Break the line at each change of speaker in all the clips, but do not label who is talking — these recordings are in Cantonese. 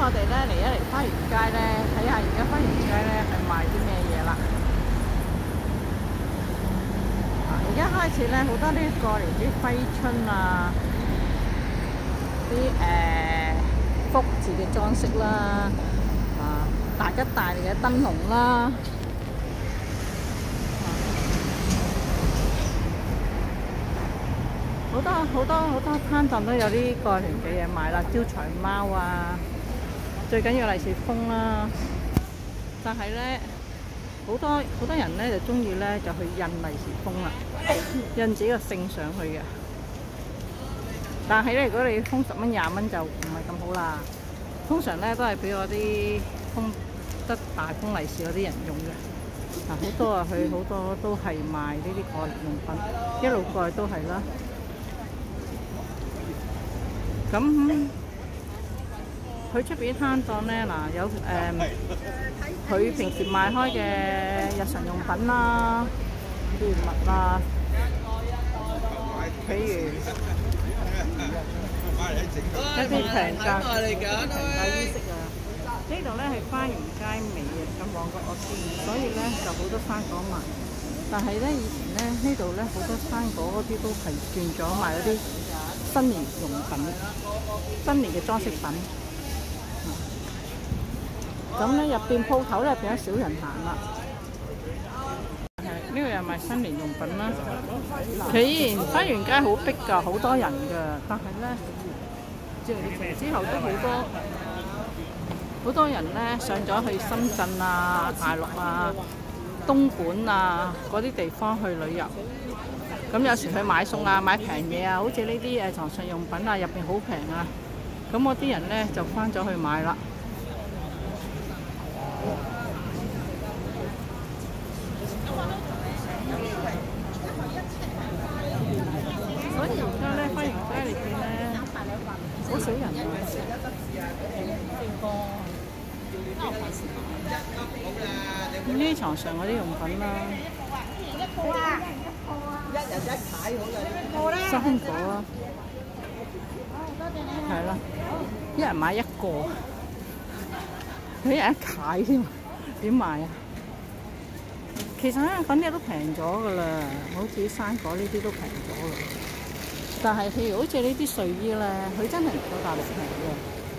我哋咧嚟一嚟花園街咧，睇下而家花園街咧係賣啲咩嘢啦。而家開始咧好多啲過年啲揮春啊，啲福字嘅裝飾啦，大吉大利嘅燈籠啦。好多攤檔都有啲過年嘅嘢賣啦，招財貓啊，最緊要利是封啦。但係咧，好多人咧就中意咧就去印利是封啦，印自己個姓上去嘅。但係咧，如果你封10蚊、20蚊就唔係咁好啦。通常咧都係俾我啲封得大封利是嗰啲人用嘅。好多啊，佢好多都係賣呢啲過年用品，一路過去都係啦。咁佢出邊攤檔咧，嗱有佢平時賣開嘅日常用品啦，譬如襪啊，譬如一啲平價衣飾啊。呢度咧係花園街尾嘅，咁旺角我知，所以咧就好多生果賣。但係咧以前咧呢度咧好多生果嗰啲都係轉咗賣嗰啲新年用品、新年嘅裝飾品。咁咧入邊鋪頭咧變咗少人行啦。呢度又賣新年用品啦。佢以前花園街好逼㗎，好多人㗎，但係咧自從疫情之後都好多人咧上咗去深圳啊、大陸啊、東莞啊嗰啲地方去旅遊。咁有時去買餸啊、買平嘢啊，好似呢啲床上用品啊，入邊好平啊。咁我啲人咧就翻咗去買啦。所以而家咧花園街裏邊咧好少人啊。咁呢啲床上嗰啲用品啦。生果啊，係啦，一人買一個，佢一人一契添，點賣啊？其實香港啲嘢都平咗㗎啦，好似生果呢啲都平咗啦。但係譬如好似呢啲睡衣咧，佢真係唔夠大陸平嘅。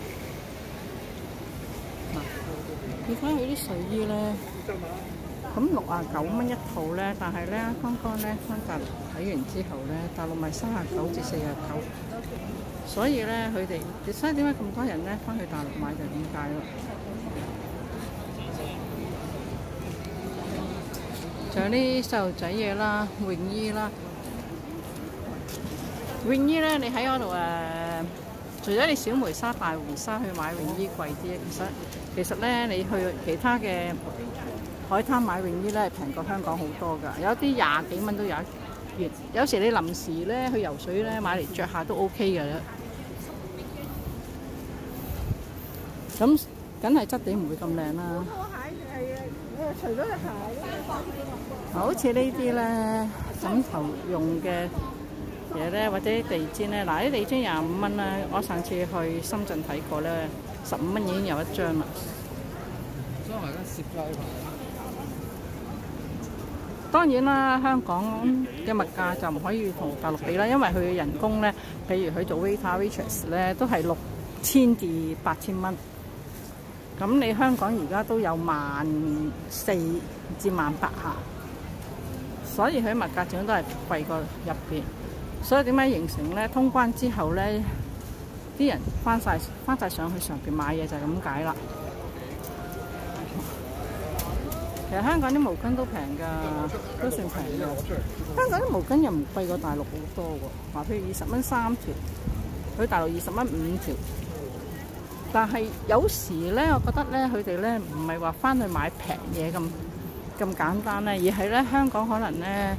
嗱，你睇佢啲睡衣咧。咁69蚊一套咧，但係咧剛剛咧翻大陸睇完之後咧，大陸賣39至49，所以咧佢哋，所以點解咁多人咧翻去大陸買就點解咯？仲有啲細路仔嘢啦，泳衣啦，泳衣咧你喺嗰度除咗你小梅沙、大湖沙去買泳衣貴啲，其實咧你去其他嘅海灘買泳衣咧係平過香港好多㗎，有啲20幾蚊都有一件。有時你臨時咧去游水咧買嚟着下都 OK 嘅啦。咁梗係質地唔會咁靚啦。除咗隻鞋好似呢啲咧枕頭用嘅嘢咧，或者地氈咧，嗱啲地氈25蚊啦。我上次去深圳睇過咧，15蚊已經有一張啦。所以我而家攝咗呢排。當然啦，香港嘅物價就唔可以同大陸比啦，因為佢嘅人工咧，譬如佢做 waitress 咧，都係6000至8000蚊。咁你香港而家都有14000至18000下，所以佢物價始終都係貴過入邊。所以點解形成咧？通關之後咧，啲人翻晒上去上邊買嘢就係咁解啦。其實香港啲毛巾都平㗎，都算平嘅。香港啲毛巾又唔貴過大陸好多喎。話譬如20蚊3條，佢大陸20蚊5條。但係有時咧，我覺得咧，佢哋咧唔係話翻去買平嘢咁簡單咧，而係咧香港可能咧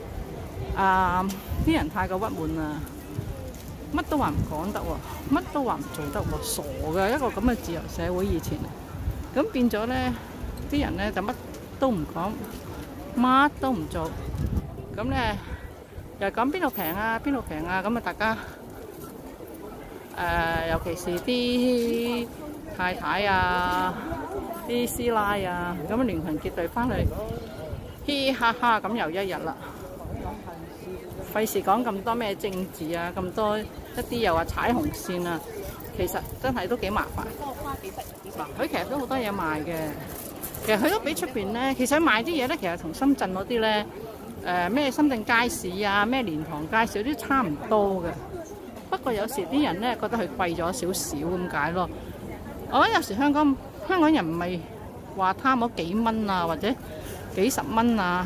啲人太過鬱悶啦，乜都話唔講得喎，乜都話唔做得喎，傻嘅一個咁嘅自由社會以前，咁變咗咧啲人咧就乜都唔講，乜都唔做，咁咧又講邊度平啊，邊度平啊，咁啊大家尤其是啲太太啊、啲師奶啊，咁聯群結隊翻去，嘻嘻哈哈咁又一日啦。費事講咁多咩政治啊，咁多一啲又話踩紅線啊，其實真係都幾麻煩。嗱，佢其實都好多嘢賣嘅，其實佢都比出邊咧，其實佢賣啲嘢咧，其實同深圳嗰啲咧，咩深圳街市啊、咩蓮塘街市都差唔多嘅。不過有時啲人咧覺得佢貴咗少少咁解咯。我覺得有時香港人唔係話貪嗰幾蚊啊，或者幾十蚊啊，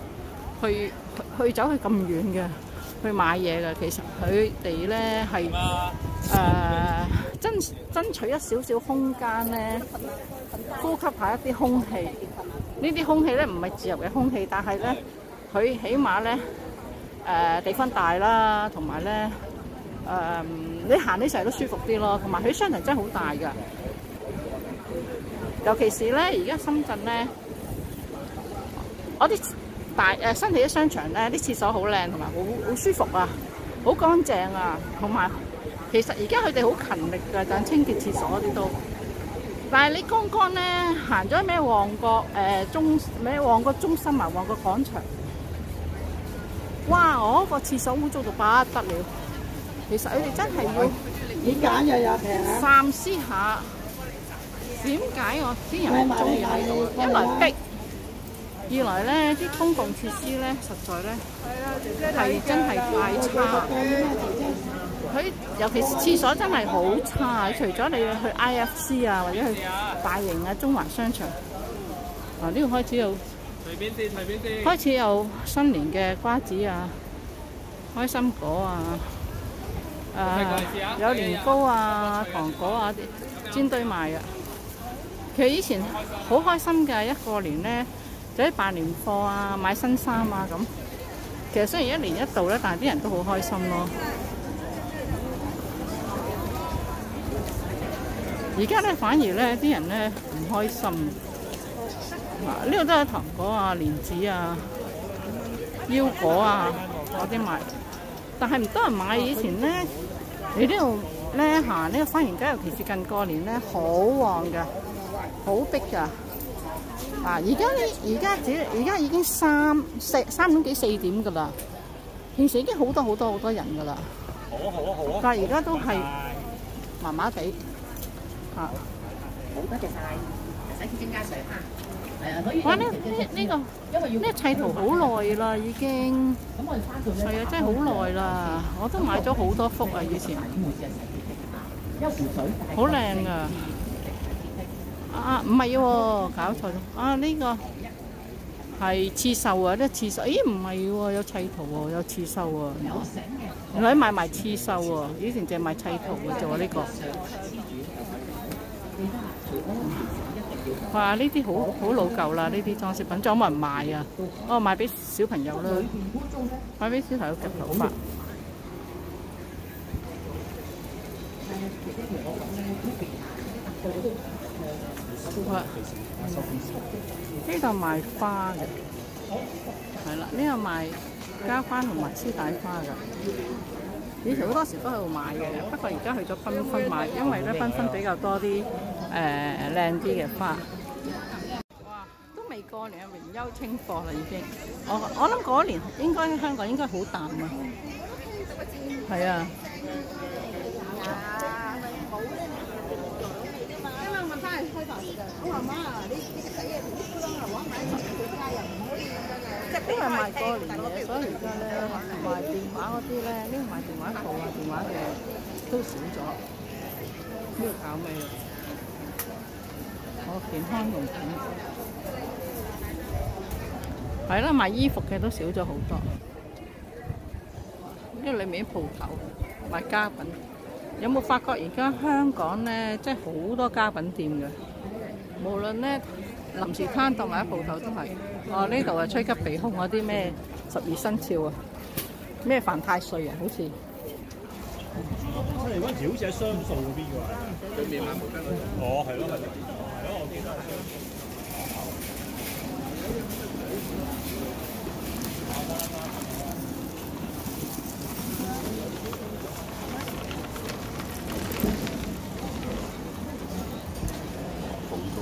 走去咁遠嘅去買嘢嘅，其實佢哋咧係爭取一少少空間咧，呼吸下一啲空氣。呢啲空氣咧唔係自由嘅空氣，但係咧佢起碼咧地方大啦，同埋咧你行起成日都舒服啲咯。同埋佢商場真係好大㗎，尤其是咧而家深圳咧，我啲新起嘅商場咧，啲廁所好靚，同埋好舒服啊，好乾淨啊，同埋其實而家佢哋好勤力㗎，就係清潔廁所嗰啲都。但係你剛剛咧行咗咩旺角旺角中心啊，旺角廣場，哇！我個廁所污糟到不得了。其實佢哋真係要三思下，點解我啲人唔中意喺度？一來逼。二來咧，啲公共設施咧，實在咧係真係太差。佢尤其是廁所真係好差。除咗你去 IFC 啊，或者去大型嘅中環商場，呢度開始有新年嘅瓜子啊、開心果啊、有年糕啊、糖果啊啲煎堆賣啊。其實以前好開心嘅，一過年咧。就啲辦年貨啊，買新衫啊咁。其實雖然一年一度咧，但係啲人都好開心咯。而家咧反而咧啲人咧唔開心。呢度都有糖果啊、蓮子啊、腰果啊嗰啲賣，但係唔多人買。以前咧，你呢度咧行呢個花園街，尤其是近過年咧，好旺㗎，好逼㗎。而家已經3點幾4點㗎啦，平時已經好多人㗎啦。好啊！但係而家都係麻麻地嚇。好多謝晒，唔使添加水嚇。哇！呢砌圖好耐啦，已經。咁我哋翻到係啊，真係好耐啦！我都買咗好多幅啊，以前。好靚㗎。唔係喎，搞錯咗。呢個係刺繡啊，啲刺繡。咦，唔係喎，有砌圖喎，有刺繡喎。原來賣埋刺繡喎，以前淨係賣砌圖嘅啫喎，呢個。哇！呢啲好老舊啦，呢啲裝飾品仲有冇人賣啊？賣俾小朋友啦，買俾小朋友夾頭髮。呢度賣花嘅，係啦，呢度賣家花同埋絲帶花㗎。以前好多時都喺度買嘅，不過而家去咗繽紛買，因為咧繽紛比較多啲靚啲嘅花。哇！都未過年，榮休清貨啦已經。我諗嗰年應該香港應該好淡啊。係啊。我話媽啊，你食嘢唔好啦，我買佢家又唔可以咁樣。即係因為賣過年嘅，所以而家咧賣電話嗰啲咧，呢個賣電話鋪啊、電話嘅都少咗。呢個搞咩啊？健康用品係啦，賣衣服嘅都少咗好多。因為裏面啲鋪頭賣家品。有冇發覺而家香港咧，即係好多家品店嘅，無論咧臨時攤檔或者鋪頭都係。呢度啊，趨吉避凶嗰啲咩12生肖啊，咩犯太歲啊，好似。我哋嗰陣時好似喺雙數嗰邊㗎，對面買毛巾嗰度。係咯，我記得。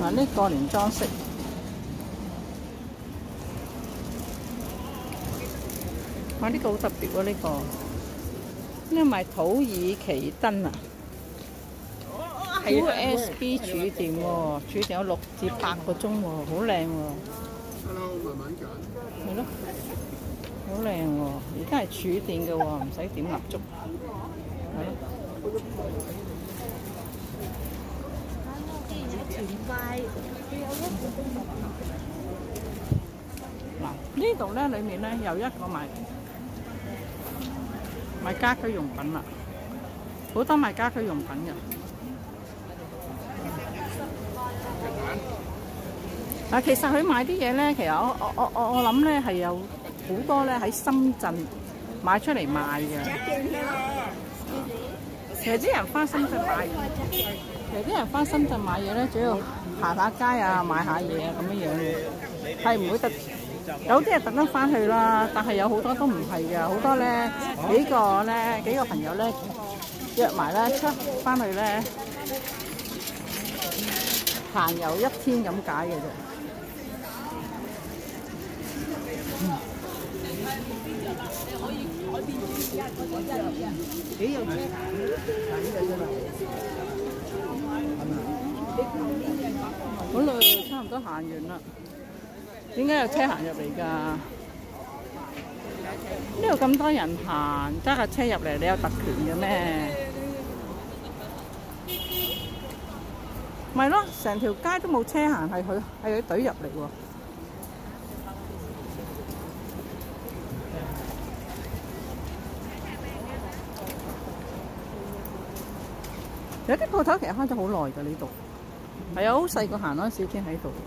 嗱，呢過年裝飾，哇！呢個好特別喎，呢個賣土耳其燈啊，USB 儲電喎，儲電有6至8個鐘喎，好靚喎。
Hello， 慢慢揀。
係咯，好靚喎！而家係儲電嘅喎，唔使點蠟燭，係咯。嗱，呢度咧裏面咧有一個賣家居用品啦，好多賣家居用品嘅。嗱，其實佢買啲嘢咧，其實我諗咧係有好多咧喺深圳買出嚟賣嘅。其實啲人翻深圳買，嘢咧，主要行下街啊，買下嘢啊咁樣嘅，係唔會有啲係特登翻去啦，但係有好多都唔係嘅，好多咧幾個朋友咧約埋咧出翻去咧行遊1天咁解嘅啫。幾有車行呢個啫嘛，好啦，差唔多行完啦。點解有車行入嚟㗎？呢度咁多人行，揸架車入嚟，你有特權嘅咩？咪咯，成條街都冇車行，係佢隊入嚟喎。有啲鋪頭其實開咗好耐㗎，呢度係啊，好細個行嗰陣時已經喺度。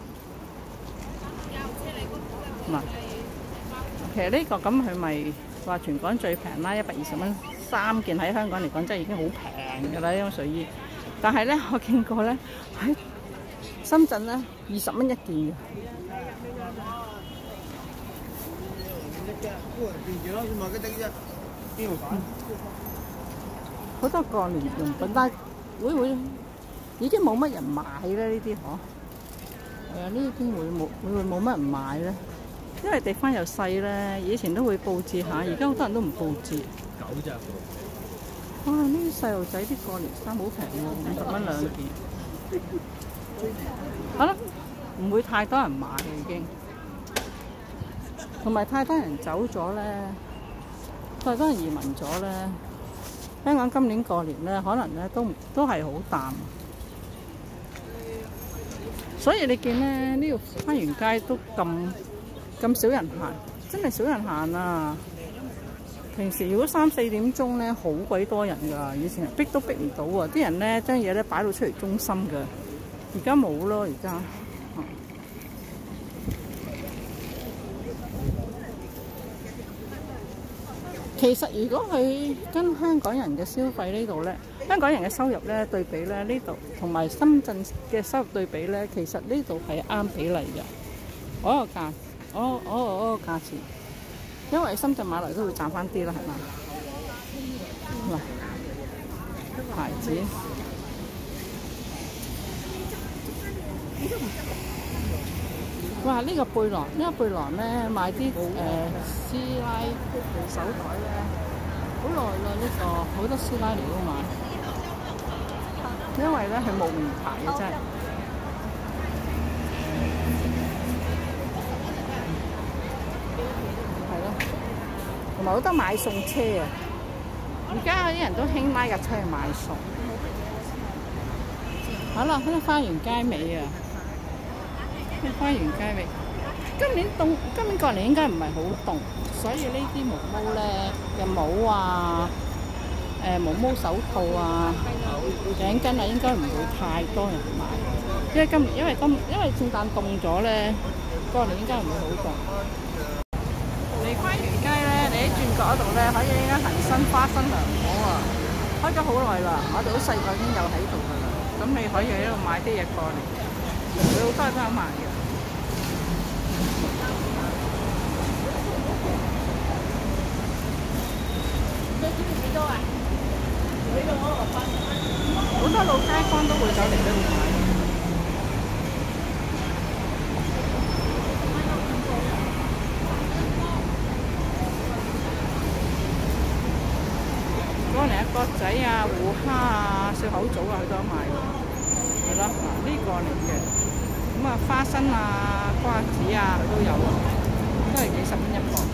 嗱，其實呢個咁佢咪話全港最平啦，120蚊3件，喺香港嚟講真係已經好平㗎啦，呢種睡衣。但係咧，我見過咧喺深圳咧20蚊1件嘅。好多過年用品，但係會已經冇乜人買咧呢啲嗬。係啊，呢啲會冇乜人買咧，因為地方又細咧。以前都會佈置下，而家好多人都唔佈置。9隻。哇！呢啲細路仔啲過年衫好平喎，50蚊2件。好啦，唔會太多人買嘅已經，同埋太多人走咗咧，太多人移民咗咧。香港今年過年咧，可能咧都係好淡，所以你見咧呢條花園街都咁少人行，真係少人行啊！平時如果3、4點鐘咧，好鬼多人㗎，以前逼都逼唔到啊！啲人咧將嘢咧擺到出嚟中心㗎，而家冇咯，而家。其實如果佢跟香港人嘅消費呢度咧，香港人嘅收入咧對比咧呢度，同埋深圳嘅收入對比咧，其實呢度係啱比例嘅。嗰個價錢，因為深圳買嚟都會賺翻啲啦，係嘛？嗱，牌子。哇！呢個背囊咧買啲師奶手袋咧，好耐啦！呢個好多師奶嚟都買，因為咧係冇名牌嘅真係。係咯，同埋好多買餸車啊！而家啲人都興拉架車去買餸。好啦，喺花園街尾啊！花園街尾，今年過年應該唔係好凍，所以呢啲毛毛咧嘅帽啊、毛毛手套啊、頸巾啊，應該唔會太多人買，因為聖誕凍咗咧，過年應該唔會好凍。嚟花園街咧，你喺轉角嗰度咧，可以一間恒生花生涼果啊，開咗好耐啦，我哋好細個已經有喺度噶啦，咁你可以喺度買啲嘢過年。佢好多人都有賣嘅。幾多啊？好多老街坊都會走嚟呢度買。 蝦啊、笑口棗啊，佢都有賣喎。係咯，呢個嚟嘅。咁啊，花生啊、瓜子啊，佢都有，都係幾十蚊一個。